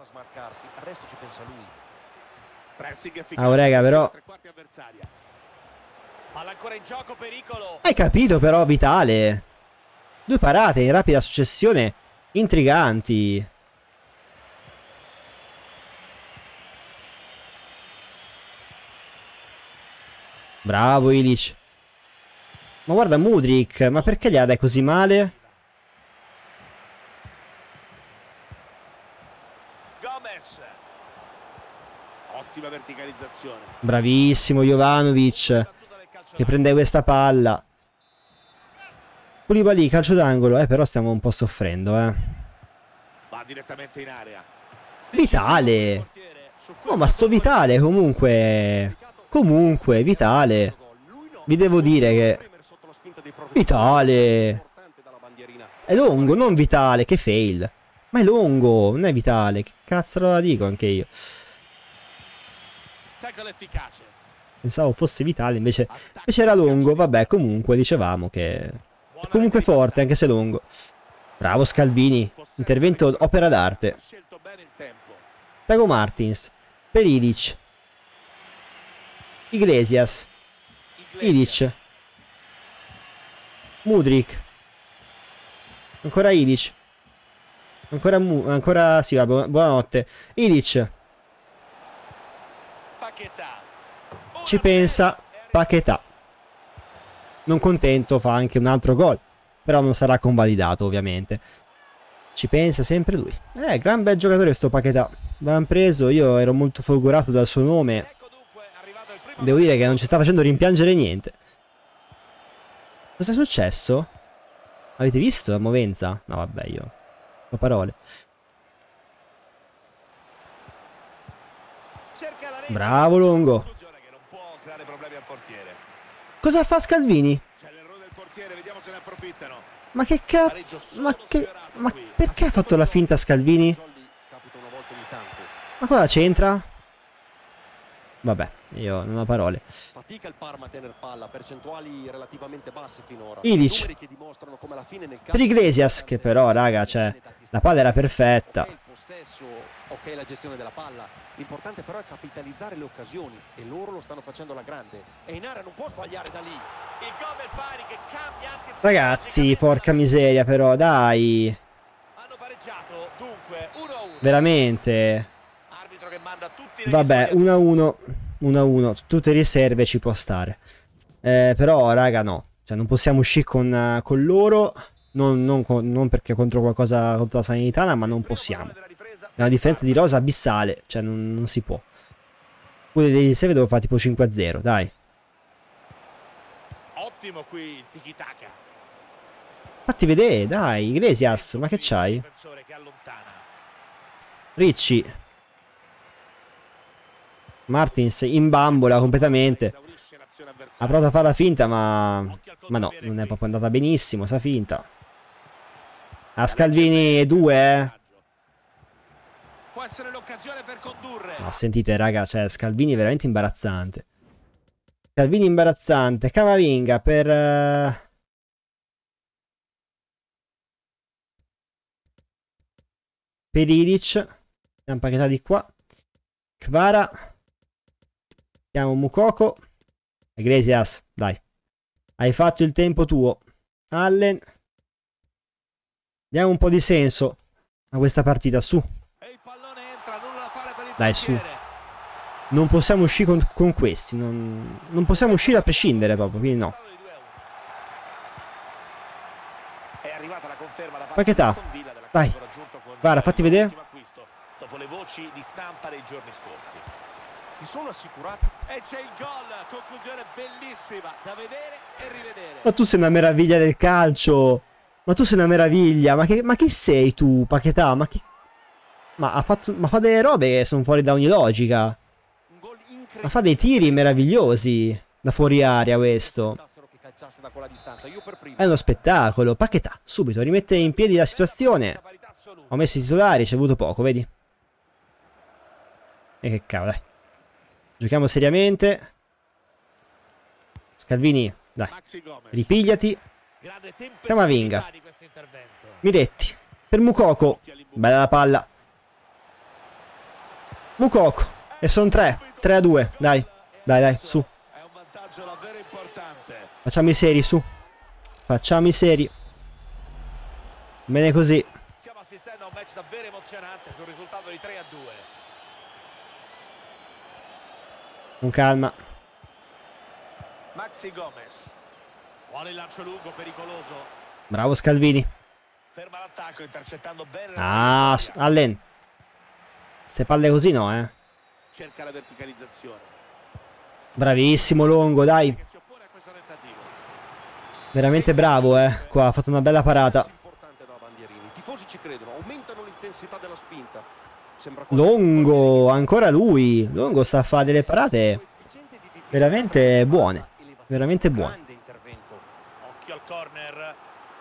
Ah, raga, però... Hai capito però, Vitale? Due parate in rapida successione intriganti. Bravo Ilic. Ma guarda Mudryk, ma perché gli dai così male? Gomez. Ottima verticalizzazione. Bravissimo Jovanovic, che prende questa palla. Koulibaly, calcio d'angolo. Eh, però stiamo un po' soffrendo, eh. Va direttamente in area. Vitale. No, ma sto Vitale comunque. Comunque, Vitale. Vi devo dire che Vitale è Longo, non Vitale, che fail. Ma è Longo, non è Vitale. Che cazzo la dico anche io. Pensavo fosse Vitale, invece, invece era Longo. Vabbè, comunque dicevamo che è comunque forte, anche se Longo. Bravo Scalvini. Intervento opera d'arte. Thiago Martins. Per Ilic. Iglesias. Ilic. Mudryk. Ancora Ilic. Ancora Mu ancora sì, vabbè, buonanotte. Ilic. Ci pensa Paquetá. Non contento, fa anche un altro gol, però non sarà convalidato ovviamente. Ci pensa sempre lui. Eh, gran bel giocatore sto Paquetá. L'hanno preso, io ero molto folgorato dal suo nome. Devo dire che non ci sta facendo rimpiangere niente. Cosa è successo? Avete visto la movenza? No, vabbè, io ho parole. Bravo Longo. Cosa fa Scalvini? Ma che cazzo? Ma che... Ma perché ha fatto la finta Scalvini? Ma cosa c'entra? Vabbè, io non ho parole. Fatica il Parma a tener palla, percentuali relativamente basse finora. Ilic. Per Iglesias, che però, raga, cioè, la palla era perfetta. Il possesso, ok, la gestione della palla. L'importante però è capitalizzare le occasioni e loro lo stanno facendo alla grande. E in area non può sbagliare da lì. Il gol del pari che cambia anche... Ragazzi, porca miseria però, dai. Hanno pareggiato, dunque uno a uno. Veramente. Arbitro che manda tutti Vabbè, uno a uno. uno a uno. Tutte riserve ci può stare. Eh, però, raga, no. Cioè, non possiamo uscire con, con loro. Non, non, con, non perché contro qualcosa contro la Salernitana, ma non possiamo. È una differenza di rosa abissale. Cioè, non, non si può. Pure dei riserve devo fare tipo cinque a zero, dai. Ottimo qui il tiki-taka. Fatti vedere, dai. Iglesias, ma che c'hai? Ricci. Martins in bambola completamente. Ha provato a fare la finta, ma... Ma no, non è proprio andata benissimo, sta finta. A Scalvini due, eh. Può essere l'occasione per condurre. No, sentite, raga, cioè, Scalvini è veramente imbarazzante. Scalvini imbarazzante. Camavinga per... Uh... Per Ilic. Abbiamo Paquetá di qua. Kvara. Mettiamo Moukoko. Iglesias, dai. Hai fatto il tempo tuo. Allen. Diamo un po' di senso a questa partita, su. Dai, su. Non possiamo uscire con, con questi. Non, non possiamo uscire a prescindere proprio, quindi no. Paquetá. Dai. Guarda, fatti vedere. Dopo le voci di stampa dei giorni scorsi. Si sono assicurati. E c'è il gol, conclusione bellissima da vedere e rivedere. Ma tu sei una meraviglia del calcio. Ma tu sei una meraviglia. Ma che, ma chi sei tu, Paquetá? Ma che... Ma ha fatto, ma fa delle robe che sono fuori da ogni logica. Ma fa dei tiri meravigliosi da fuori aria questo. È uno spettacolo. Paquetá, subito, rimette in piedi la situazione. Ho messo i titolari, ci è voluto poco, vedi? E che cavolo, dai. Giochiamo seriamente. Scalvini, dai. Ripigliati. Camavinga. Miretti. Per Moukoko. Bella la palla. Moukoko. E sono tre. tre a due. Dai. Dai, dai, su. Facciamo i seri, su. Facciamo i seri. Bene così. Stiamo assistendo a un match davvero emozionante sul risultato di tre a due. Con calma. Maxi Gomez. Buon il lancio lungo, pericoloso. Bravo Scalvini. Ferma l'attacco, intercettando bene. Ah, Allen. Ste palle così no, eh. Cerca la verticalizzazione. Bravissimo Longo, dai. Che si oppone a questo tentativo. Veramente bravo, eh. Qua ha fatto una bella parata. Importante da bandierini. I tifosi ci credono, aumentano l'intensità della spinta. Sembra Longo, ancora lui. Longo sta a fare delle parate veramente buone. Veramente buone. Occhio al corner.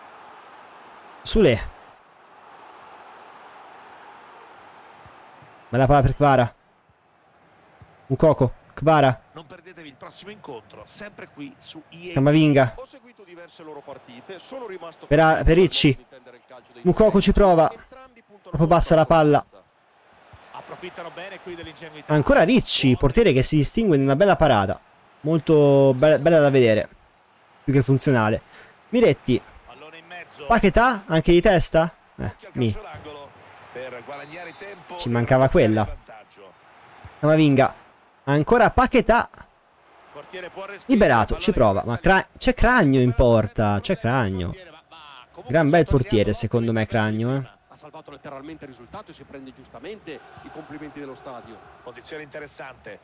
Sule. Bella palla per Kvara. Mukoko, Kvara. Non perdetevi il prossimo incontro, sempre qui su E A. Camavinga. Ho seguito diverse loro partite, sono rimasto Per, per Ricci. Mukoko ci prova. Proprio passa la palla. Approfittano bene qui dell'ingenuità. Ancora Ricci, portiere che si distingue in una bella parata. Molto be bella da vedere. Più che funzionale. Miretti. Pallone in mezzo. Paquetà, anche di testa? Eh, mi. Per guadagnare tempo. Ci mancava quella. Camavinga. Ancora Paquetà. Liberato, ci prova. Ma c'è Cragno in porta. C'è Cragno. Gran bel portiere secondo me Cragno, eh. Ha salvato letteralmente il risultato e si prende giustamente i complimenti dello stadio. Condizione interessante.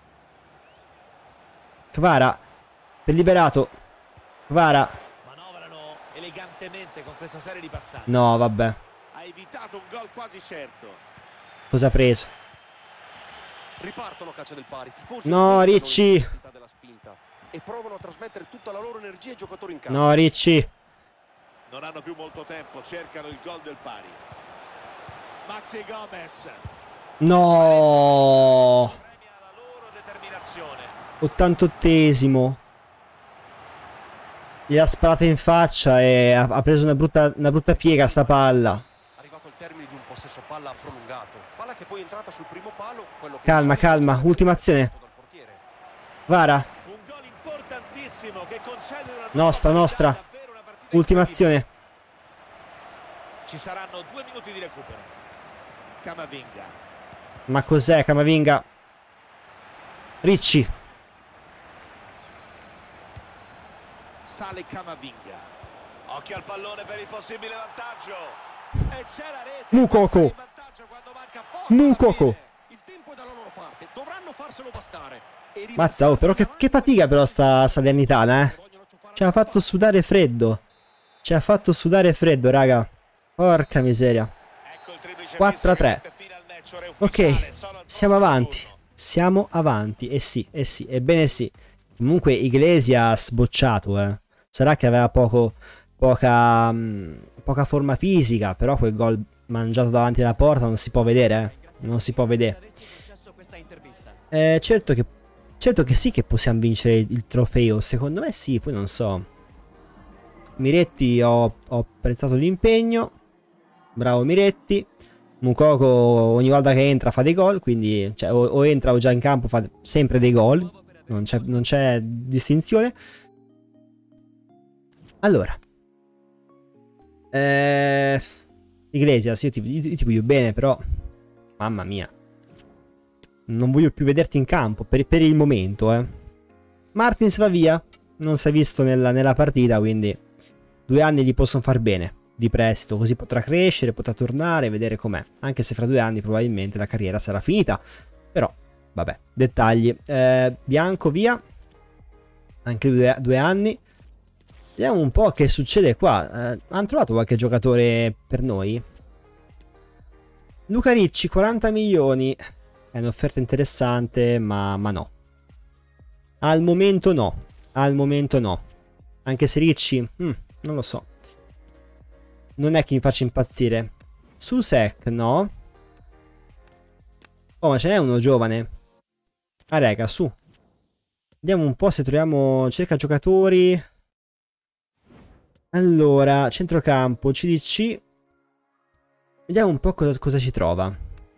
Kvara. Per Liberato. Kvara. Manovrano elegantemente con questa serie di passaggi. No, vabbè. Ha evitato un gol quasi certo. Cosa ha preso? Ripartono caccia del pari. Tifosi No, Ricci. della spinta e provano a trasmettere tutta la loro energia ai giocatori in campo. No, Ricci. Non hanno più molto tempo, cercano il gol del pari. Maxi Gomez. No. Premia la loro determinazione. ottantottesimo. Gli ha sparato in faccia e ha, ha preso una brutta, una brutta piega sta palla. Arrivato al termine di un possesso palla prolungato. Palla che poi è entrata sul primo palo. Quello che Calma, calma. Ultima azione. Vara. Un gol importantissimo che concede una Nostra, nostra. Ultima azione. Ci saranno due minuti di recupero. Camavinga. Ma cos'è Camavinga? Ricci. Sale Camavinga. Occhio al pallone per il possibile vantaggio. E c'è la rete. Mukoko. Mukoko. Il tempo è dalla loro parte. Dovranno farselo bastare. Mazza, oh, però che, che fatica però sta Salernitana, eh. Ci ha fatto sudare freddo. Ci ha fatto sudare freddo, raga. Porca miseria. quattro a tre. Ok, siamo avanti. Siamo avanti. Eh sì, eh sì, ebbene sì. Comunque Iglesias bocciato, eh. Sarà che aveva poco, poca, mh, poca forma fisica, però quel gol mangiato davanti alla porta non si può vedere, eh. Non si può vedere. Eh, certo che, certo che sì che possiamo vincere il trofeo. Secondo me sì, poi non so. Miretti ho, ho apprezzato l'impegno. Bravo Miretti. Mukoko ogni volta che entra fa dei gol, quindi cioè, o, o entra o già in campo fa sempre dei gol. Non c'è, non c'è distinzione. Allora. Eh, Iglesias, io ti, io ti voglio bene, però mamma mia. Non voglio più vederti in campo per, per il momento, eh. Martins va via. Non si è visto nella, nella partita, quindi due anni gli possono far bene di prestito, così potrà crescere, potrà tornare, vedere com'è. Anche se fra due anni probabilmente la carriera sarà finita. Però, vabbè, dettagli. Eh, Bianco via. Anche lui due, due anni. Vediamo un po' che succede qua. Eh, hanno trovato qualche giocatore per noi? Luca Ricci, quaranta milioni. È un'offerta interessante, ma, ma no. Al momento no. Al momento no. Anche se Ricci, hmm, non lo so. Non è che mi faccia impazzire. Susek, no. Oh, ma ce n'è uno giovane. Ah, raga, su. Vediamo un po' se troviamo... Cerca giocatori. Allora, centrocampo, C D C. Vediamo un po' cosa, cosa ci trova.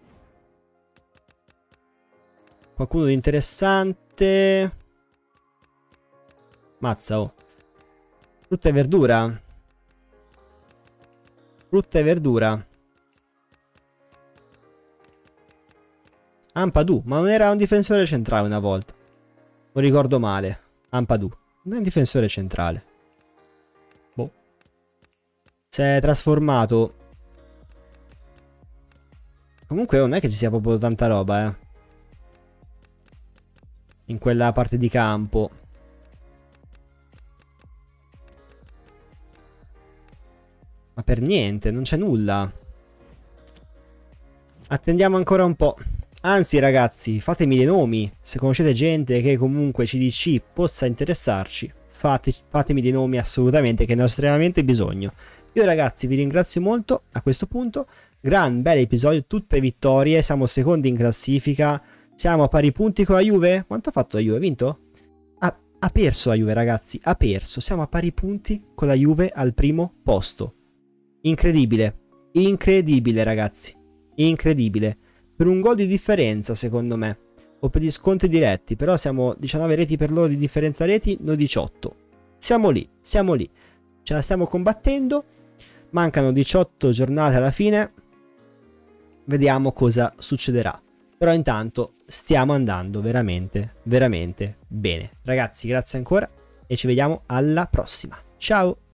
Qualcuno di interessante. Mazza, oh. Frutta e verdura. Frutta e verdura. Ampadu, ma non era un difensore centrale una volta? Non ricordo male. Ampadu. Non è un difensore centrale. Boh. Si è trasformato. Comunque non è che ci sia proprio tanta roba, eh. In quella parte di campo. Ma per niente, non c'è nulla. Attendiamo ancora un po'. Anzi ragazzi, fatemi dei nomi. Se conoscete gente che comunque C D C possa interessarci, fate, fatemi dei nomi assolutamente, che ne ho estremamente bisogno. Io ragazzi vi ringrazio molto a questo punto. Gran bel episodio, tutte vittorie. Siamo secondi in classifica. Siamo a pari punti con la Juve. Quanto ha fatto la Juve? Ha vinto? Ha, ha perso la Juve ragazzi, ha perso. Siamo a pari punti con la Juve al primo posto. Incredibile. Incredibile ragazzi. Incredibile. Per un gol di differenza secondo me. O per gli scontri diretti. Però siamo diciannove reti per loro di differenza reti, noi diciotto. Siamo lì, siamo lì. Ce la stiamo combattendo. Mancano diciotto giornate alla fine. Vediamo cosa succederà. Però intanto stiamo andando veramente, veramente bene. Ragazzi, grazie ancora e ci vediamo alla prossima. Ciao!